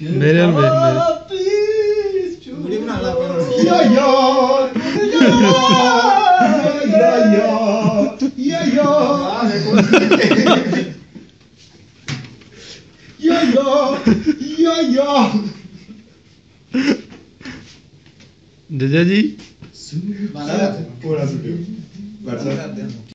ਮੇਰੇ ਨਾਲ ਮੇਰੇ ਵੀਡੀਓ ਬਣਾ ਲਾ ਆਪਾਂ ਜੱਜਾ ਜੀ ਬਾਲਾ ਪੂਰਾ ਸੁਣਿਓ WhatsApp